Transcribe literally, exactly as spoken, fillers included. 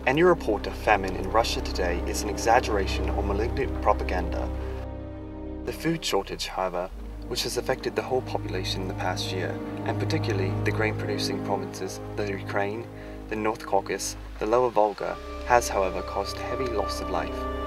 Any report of famine in Russia today is an exaggeration or malignant propaganda. The food shortage, however, which has affected the whole population in the past year, and particularly the grain-producing provinces, the Ukraine, the North Caucasus, the Lower Volga, has however caused heavy loss of life.